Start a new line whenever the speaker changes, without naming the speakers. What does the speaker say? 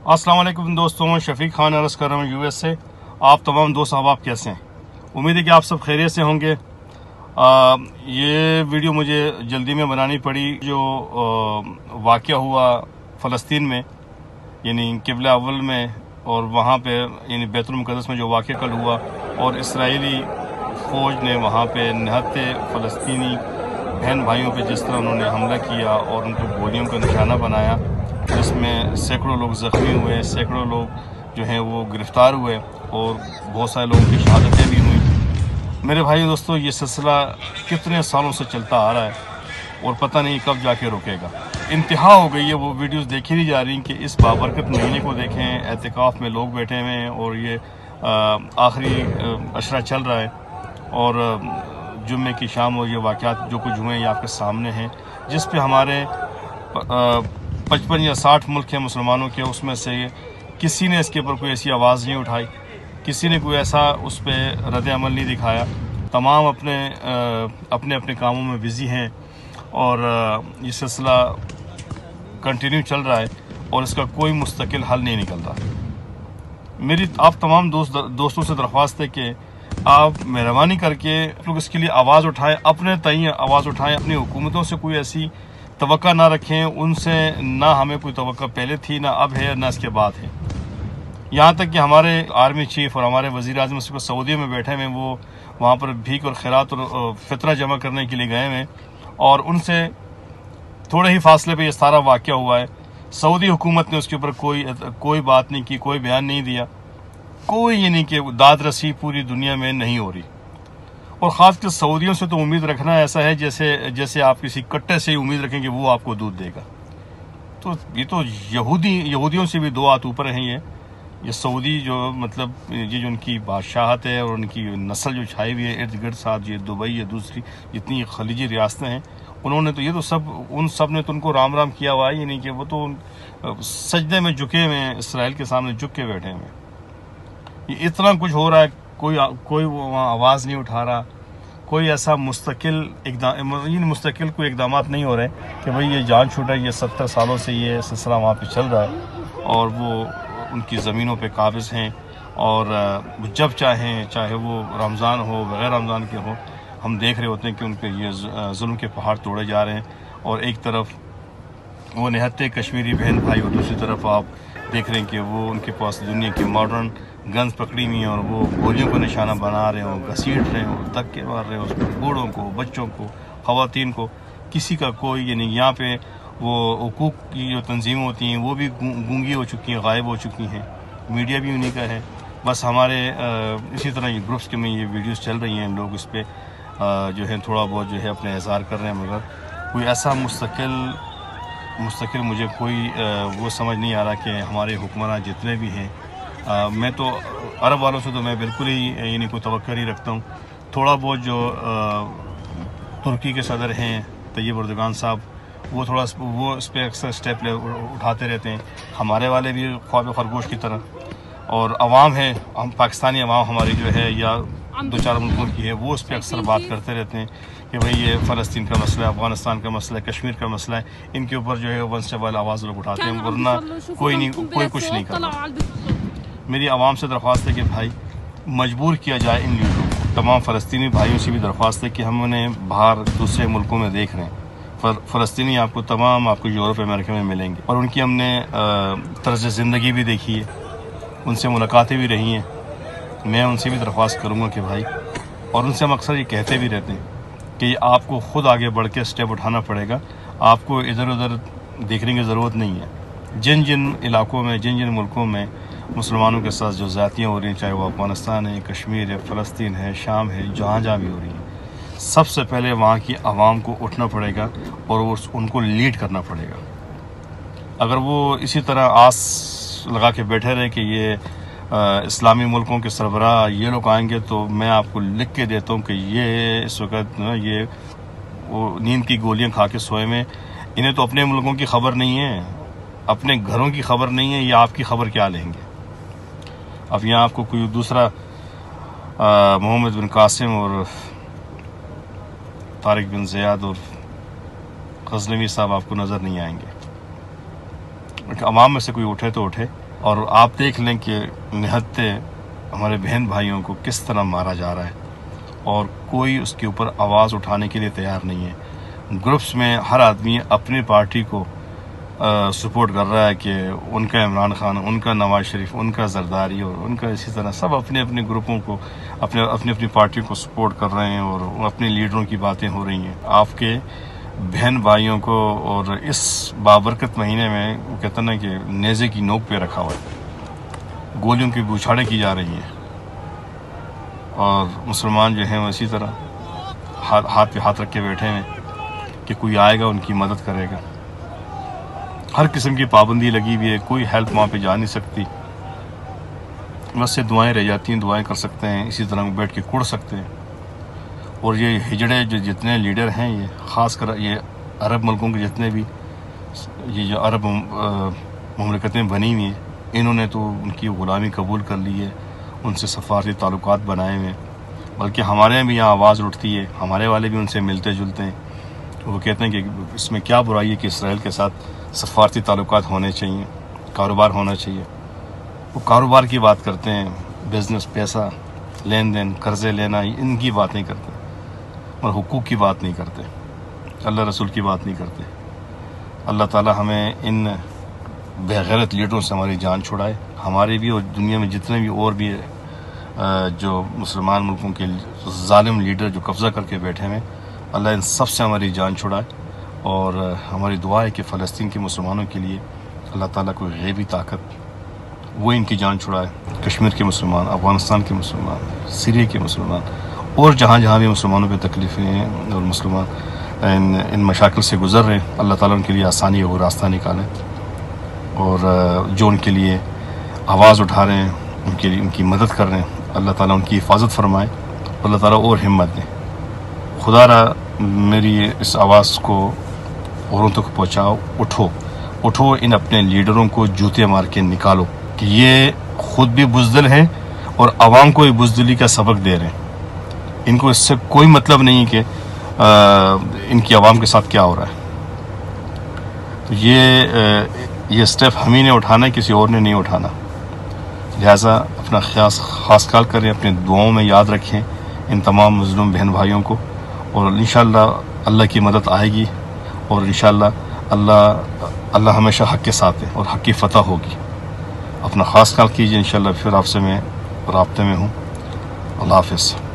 अस्सलाम वालेकुम दोस्तों, शफीक खान अर्ज़ कर रहा हूँ यूएस से। आप तमाम दोस्त अहबाब कैसे हैं? उम्मीद है कि आप सब खैरियत से होंगे। ये वीडियो मुझे जल्दी में बनानी पड़ी। जो वाक़या हुआ फ़लस्तीन में, यानी क़िबला अव्वल में, और वहाँ पे यानी बैतुल मुक़द्दस में जो वाक़या कल हुआ, और इसराइली फ़ौज ने वहाँ पे निहत्ते फ़लस्तीनी बहन भाइयों पे जिस तरह उन्होंने हमला किया और उनको गोलियों का निशाना बनाया, जिसमें सैकड़ों लोग ज़ख्मी हुए, सैकड़ों लोग जो हैं वो गिरफ़्तार हुए और बहुत सारे लोगों की शहादतें भी हुई। मेरे भाई दोस्तों, ये सिलसिला कितने सालों से चलता आ रहा है और पता नहीं कब जाके रुकेगा। इंतहा हो गई है, वो वीडियोस देखी नहीं जा रही कि इस बाबरकत महीने को देखें, एहतिकाफ़ में लोग बैठे हुए हैं और ये आखिरी अशरा चल रहा है, और जुम्मे की शाम और ये वाक़यात जो कुछ हुए ये आपके सामने हैं, जिस पे हमारे 55 या 60 मुल्क हैं मुसलमानों के, उसमें से किसी ने इसके ऊपर कोई ऐसी आवाज़ नहीं उठाई, किसी ने कोई ऐसा उस पर रद्द अमल नहीं दिखाया। तमाम अपने अपने कामों में बिज़ी हैं और ये सिलसिला कंटिन्यू चल रहा है और इसका कोई मुस्तकिल हल नहीं निकल रहा। मेरी आप तमाम दोस्तों से दरख्वास्त है कि आप मेहरबानी करके लोग इसके लिए आवाज़ उठाएं, अपने तय आवाज़ उठाएं। अपनी हुकूमतों से कोई ऐसी तवक्का ना रखें, उनसे ना हमें कोई तवक्का पहले थी, ना अब है, ना इसके बाद है। यहाँ तक कि हमारे आर्मी चीफ और हमारे वज़ीर आज़म इस वक्त सऊदी में बैठे हुए, वो वहाँ पर भीख और खैरात और फितरा जमा करने के लिए गए हैं, और उनसे थोड़े ही फासले पे ये सारा वाक़या हुआ है। सऊदी हुकूमत ने उसके ऊपर कोई बात नहीं की, कोई बयान नहीं दिया, कोई ये नहीं कि दाद रसी पूरी दुनिया में नहीं हो रही। और ख़ासकर सऊदियों से तो उम्मीद रखना ऐसा है जैसे आप किसी कट्टे से ही उम्मीद रखें कि वो आपको दूध देगा। तो ये तो यहूदियों से भी दो हाथ ऊपर हैं। ये सऊदी जो मतलब ये जो उनकी बादशाहत है और उनकी नस्ल जो छाई हुई है इर्द गिर्द, साथ ये दुबई या दूसरी जितनी खलीजी रियासतें हैं, उन्होंने तो ये तो उन सब ने तो उनको राम राम किया हुआ है। ये नहीं कि वो तो सजदे में झुके हुए हैं, इसराइल के सामने झुक के बैठे हुए। ये इतना कुछ हो रहा है, कोई वहाँ आवाज़ नहीं उठा रहा, कोई ऐसा मुस्तकिल कोई इक़दामात नहीं हो रहे कि भाई ये जान छूटा। ये 70 सालों से ये सिलसिला वहाँ पे चल रहा है और वो उनकी ज़मीनों पे काबिज़ हैं, और जब चाहे वो रमज़ान हो बग़ैर रमज़ान के हो, हम देख रहे होते हैं कि उन पर ये जुल्म के पहाड़ तोड़े जा रहे हैं। और एक तरफ वो निहत्ते कश्मीरी बहन भाई, और दूसरी तरफ आप देख रहे हैं कि वो उनके पास दुनिया की मॉडर्न गन्स पकड़ी हुई हैं और वो गोलियों को निशाना बना रहे हो, घसीट रहे हो, धक्के मार रहे हो, उसको बूढ़ों को, बच्चों को, ख़वातीन को, किसी का कोई ये नहीं। यहाँ पे वो हुकूक की जो तंजीमें होती हैं वो भी गूंगी हो चुकी हैं, गायब हो चुकी हैं, मीडिया भी उन्हीं का है। बस हमारे इसी तरह ये ग्रुप्स के में ये वीडियोस चल रही हैं, लोग इस पर जो है थोड़ा बहुत जो है अपने इज़हार कर रहे हैं, मगर कोई ऐसा मुस्तकिल मुझे कोई वो समझ नहीं आ रहा कि हमारे हुक्मरान जितने भी हैं, मैं तो अरब वालों से तो मैं बिल्कुल ही यानी कोई तवक्को नहीं रखता हूँ। थोड़ा बहुत जो तुर्की के सदर हैं तैयब अर्दोगान साहब, वो इस पर अक्सर स्टेप उठाते रहते हैं, हमारे वाले भी ख्वाब खरगोश की तरह। और अवाम है, हम पाकिस्तानी अवाम हमारी जो है या दो चार मुल्कों की है, वो इस पर अक्सर बात करते रहते हैं कि भाई ये फ़लस्तीन का मसला है, अफ़गानिस्तान का मसला है, कश्मीर का मसला है, इनके ऊपर जो है वन से वाल आवाज़ लोग उठाते हैं, वरना कोई कुछ नहीं करता। मेरी आवाम से दरख्वास्त है कि भाई मजबूर किया जाए इन लोगों को। तमाम फ़लस्तीनी भाइयों से भी दरख्वास्त है कि हम उन्हें बाहर दूसरे मुल्कों में देख रहे हैं। फ़लस्तीनी आपको यूरोप अमेरिका में मिलेंगे, और उनकी हमने तर्ज़ ज़िंदगी भी देखी है, उनसे मुलाकातें भी रही हैं। मैं उनसे भी दरख्वास्त करूँगा कि भाई, और उनसे हम अक्सर ये कहते भी रहते हैं कि आपको ख़ुद आगे बढ़ के स्टेप उठाना पड़ेगा, आपको इधर उधर देखने की ज़रूरत नहीं है। जिन इलाकों में, जिन मुल्कों में मुसलमानों के साथ जो ज़्यादतियाँ हो रही हैं, चाहे वो अफ़गानिस्तान है, कश्मीर है, फ़लस्तीन है, शाम है, जहाँ भी हो रही हैं, सबसे पहले वहाँ की आवाम को उठना पड़ेगा और उनको लीड करना पड़ेगा। अगर वो इसी तरह आस लगा के बैठे रहे कि ये इस्लामी मुल्कों के सरबराह ये लोग आएंगे, तो मैं आपको लिख के देता हूँ कि ये इस वक्त ये वो नींद की गोलियाँ खा के सोए में, इन्हें तो अपने मुल्कों की खबर नहीं है, अपने घरों की खबर नहीं है, ये आपकी खबर क्या लेंगे। अब यहाँ आपको कोई दूसरा मोहम्मद बिन कासिम और तारिक बिन ज़ियाद और गज़नवी साहब आपको नज़र नहीं आएंगे। अवाम में से कोई उठे तो उठे, और आप देख लें कि निहत्ते हमारे बहन भाइयों को किस तरह मारा जा रहा है और कोई उसके ऊपर आवाज़ उठाने के लिए तैयार नहीं है। ग्रुप्स में हर आदमी अपनी पार्टी को सपोर्ट कर रहा है कि उनका इमरान खान, उनका नवाज शरीफ, उनका जरदारी और उनका इसी तरह सब अपने अपने ग्रुपों को अपनी पार्टियों को सपोर्ट कर रहे हैं और अपने लीडरों की बातें हो रही हैं। आपके बहन भाइयों को और इस बाबरकत महीने में वो कहते हैं ना कि नेज़े की नोक पे रखा हुआ है, गोलियों की बौछारें की जा रही हैं और मुसलमान जो हैं वो इसी तरह हाथ पे हाथ रख के बैठे हैं कि कोई आएगा उनकी मदद करेगा। हर किस्म की पाबंदी लगी हुई है, कोई हेल्प वहाँ पे जा नहीं सकती, बस से दुआएं रह जाती हैं, दुआएं कर सकते हैं, इसी तरह बैठ के कुड़ सकते हैं। और ये हिजड़े जो जितने लीडर हैं, ये ख़ास कर ये अरब मुल्कों के जितने भी ये जो अरब मुमलिकतें बनी हुई हैं, इन्होंने तो उनकी ग़ुलामी कबूल कर ली है, उनसे सफारती ताल्लुकात बनाए हुए हैं। बल्कि हमारे यहाँ भी यहाँ आवाज़ उठती है, हमारे वाले भी उनसे मिलते जुलते हैं। वो कहते हैं कि इसमें क्या बुराई है कि इसराइल के साथ सफारती ताल्लुकात होने चाहिए, कारोबार होना चाहिए। वो कारोबार की बात करते हैं, बिज़नेस, पैसा, लेन देन, कर्ज़े लेना, इनकी बात नहीं करते और हुकूक की बात नहीं करते, अल्लाह रसूल की बात नहीं करते। अल्लाह ताला हमें इन बेगैरत लीडरों से हमारी जान छुड़ाए, हमारे भी और दुनिया में जितने भी और भी जो मुसलमान मुल्कों के जालिम लीडर जो कब्ज़ा करके बैठे हैं, अल्लाह इन सब से हमारी जान छुड़ाए। और हमारी दुआ है कि फ़लस्तीन के मुसलमानों के लिए अल्लाह ताला कोई गैबी ताकत वो इनकी जान छुड़ाए। कश्मीर के मुसलमान, अफ़गानिस्तान के मुसलमान, सीरिया के मुसलमान और जहाँ जहाँ भी मुसलमानों पर तकलीफ़ें हैं और मुसलमान इन मशाकिल से गुज़र रहे हैं, अल्लाह ताला उनके लिए आसानी और रास्ता निकालें। और जो उनके लिए आवाज़ उठा रहे हैं, उनके लिए उनकी मदद कर रहे हैं, अल्लाह ताला उनकी हिफाजत फरमाए, अल्लाह ताला और हिम्मत दें। खुदारा मेरी इस आवाज़ को औरों तक पहुँचाओ, उठो, इन अपने लीडरों को जूते मार के निकालो कि ये ख़ुद भी बुज़दिल हैं और आवाम को भी बुज़दिली का सबक दे रहे हैं। इनको इससे कोई मतलब नहीं कि इनकी आवाम के साथ क्या हो रहा है। तो ये स्टेप हम ही ने उठाना है, किसी और ने नहीं उठाना। लिहाजा अपना ख़ास ख्याल करें, अपने दुआओं में याद रखें इन तमाम मुज़लूम बहन भाइयों को, और इंशाअल्लाह अल्लाह की मदद आएगी और इंशाअल्लाह अल्लाह हमेशा हक़ के साथ है और हक़ की फ़तह होगी। अपना ख़ास ख्याल कीजिए, इंशाअल्लाह फिर आपसे मैं राब्ते में हूँ। अल्लाह हाफ़िज़।